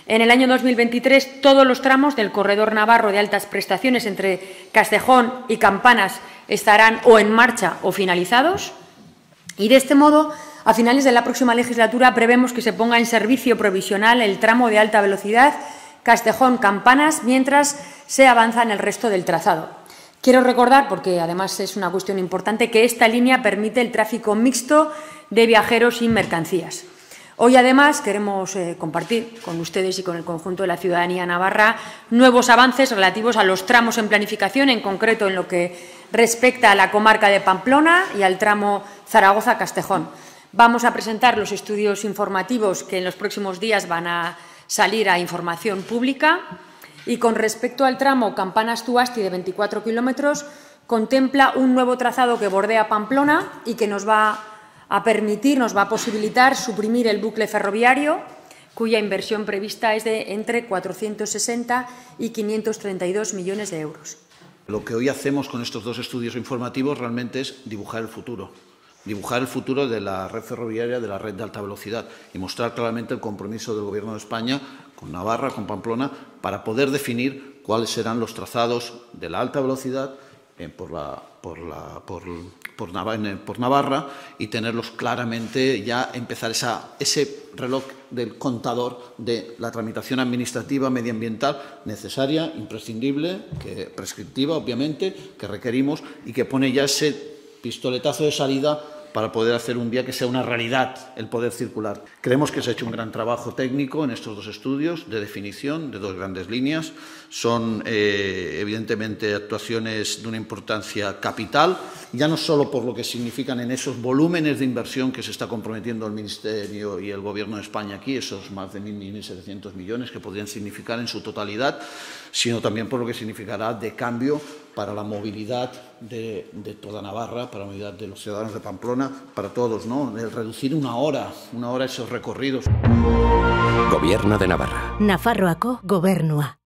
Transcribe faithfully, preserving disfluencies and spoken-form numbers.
En el año dos mil veintitrés, todos los tramos del corredor navarro de altas prestaciones entre Castejón y Campanas estarán o en marcha o finalizados. Y de este modo, a finales de la próxima legislatura, prevemos que se ponga en servicio provisional el tramo de alta velocidad Castejón-Campanas mientras se avanza en el resto del trazado. Quiero recordar, porque además es una cuestión importante, que esta línea permite el tráfico mixto de viajeros y mercancías. Hoy, además, queremos eh, compartir con ustedes y con el conjunto de la ciudadanía navarra nuevos avances relativos a los tramos en planificación, en concreto en lo que respecta a la comarca de Pamplona y al tramo Zaragoza-Castejón. Vamos a presentar los estudios informativos que en los próximos días van a salir a información pública. Y con respecto al tramo Campanas-Tuasti de veinticuatro kilómetros, contempla un nuevo trazado que bordea Pamplona y que nos va a permitir, nos va a posibilitar suprimir el bucle ferroviario, cuya inversión prevista es de entre cuatrocientos sesenta y quinientos treinta y dos millones de euros. Lo que hoy hacemos con estos dos estudios informativos realmente es dibujar el futuro. Dibujar el futuro de la red ferroviaria, de la red de alta velocidad y mostrar claramente el compromiso del Gobierno de España con Navarra, con Pamplona, para poder definir cuáles serán los trazados de la alta velocidad eh, por, la, por, la, por, por, Navarra, por Navarra y tenerlos claramente, ya empezar esa, ese reloj del contador de la tramitación administrativa medioambiental necesaria, imprescindible, que, prescriptiva, obviamente, que requerimos y que pone ya ese pistoletazo de salida para poder hacer un día que sea una realidad el poder circular. Creemos que se ha hecho un gran trabajo técnico en estos dos estudios de definición de dos grandes líneas. Son, eh, evidentemente, actuaciones de una importancia capital, ya no solo por lo que significan en esos volúmenes de inversión que se está comprometiendo el Ministerio y el Gobierno de España aquí, esos más de mil setecientos millones que podrían significar en su totalidad, sino también por lo que significará de cambio para la movilidad de, de toda Navarra, para la movilidad de los ciudadanos de Pamplona, para todos, ¿no? El reducir una hora, una hora esos recorridos. Gobierno de Navarra. Nafarroako Gobernua.